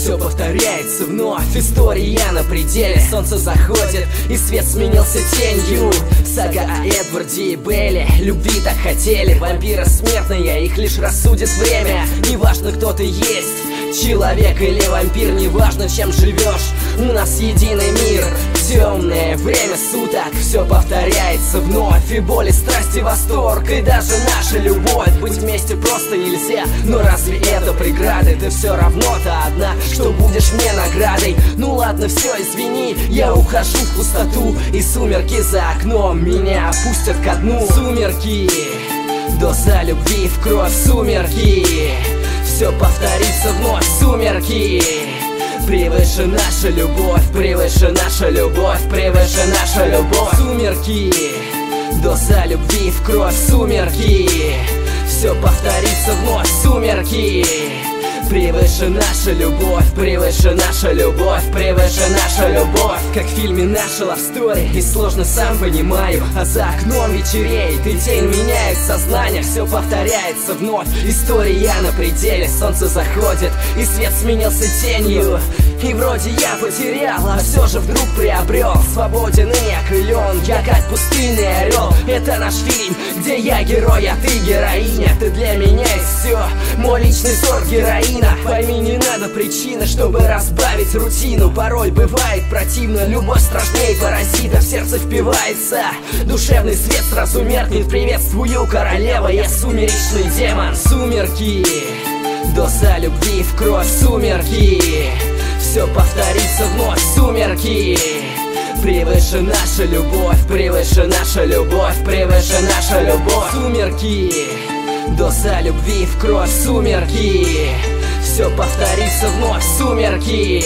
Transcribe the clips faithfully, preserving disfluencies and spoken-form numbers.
все повторяется вновь. История на пределе, солнце заходит и свет сменился тенью. Сага о Эдварде и Белле, любви так хотели. Вампиры смертные, их лишь рассудит время. Неважно, кто ты есть, человек или вампир, неважно, чем живешь, у нас единый мир. Темное время суток, все повторяется вновь. И боль, и страсть, и восторг, и даже наша любовь. Быть вместе просто нельзя, но разве это преграды? Ты все равно-то одна, что будешь мне наградой. Ну ладно, все, извини, я ухожу в пустоту, и сумерки за окном меня опустят ко дну. Сумерки, доза любви в кровь, сумерки, все повторится вновь, сумерки. Превыше наша любовь, превыше наша любовь, превыше наша любовь. Сумерки, доза любви в кровь, сумерки, все повторится вновь, сумерки. Превыше наша любовь, превыше наша любовь, превыше наша любовь. Как в фильме наша love story, и сложно сам понимаю, а за окном вечереет, и день меняет сознание. Все повторяется вновь, история на пределе, солнце заходит и свет сменился тенью. И вроде я потерял, а все же вдруг приобрел. Свободен и окрылен, я как пустынный орел. Это наш фильм, где я герой, а ты героиня. Ты для меня и все, мой личный сорт героина. Пойми, не надо причины, чтобы разбавить рутину. Порой бывает противно, любовь страшнее паразита. В сердце впивается душевный свет, сразу меркнет. Приветствую, королева, я сумеречный демон. Сумерки, доза любви в кровь, сумерки, все повторится вновь, сумерки. Превыше наша любовь, превыше наша любовь, превыше наша любовь. Сумерки, доза любви в кровь, сумерки, все повторится вновь, сумерки.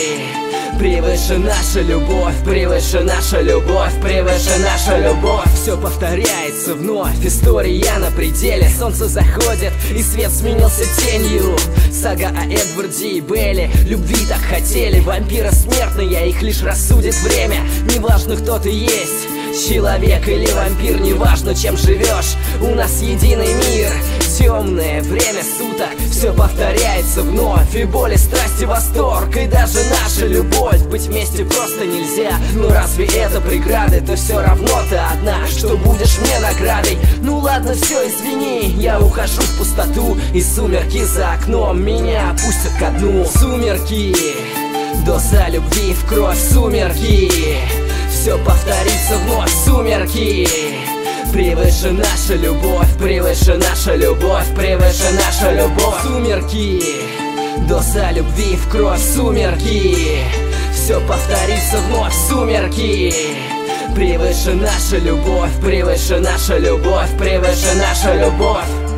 Превыше наша любовь, превыше наша любовь, превыше наша любовь. Все повторяется вновь, история на пределе, солнце заходит и свет сменился тенью. Сага о Эдварде и Белле, любви так хотели. Вампиры смертные, их лишь рассудит время. Неважно, кто ты есть, человек или вампир, неважно, чем живешь, у нас единый мир. Темное время суток, все повторяется вновь. И боль, и страсть, и восторг, и даже наша любовь. Быть вместе просто нельзя, но разве это преграды? Ты все равно ты одна, что будешь мне наградой. Ну ладно, все, извини, я ухожу в пустоту, и сумерки за окном меня опустят ко дну. Сумерки, доза любви в кровь, сумерки, все повторится вновь, сумерки. Превыше наша любовь, превыше наша любовь, превыше наша любовь. Сумерки, доза любви в кровь, сумерки, все повторится вновь, сумерки. Превыше наша любовь, превыше наша любовь, превыше наша любовь.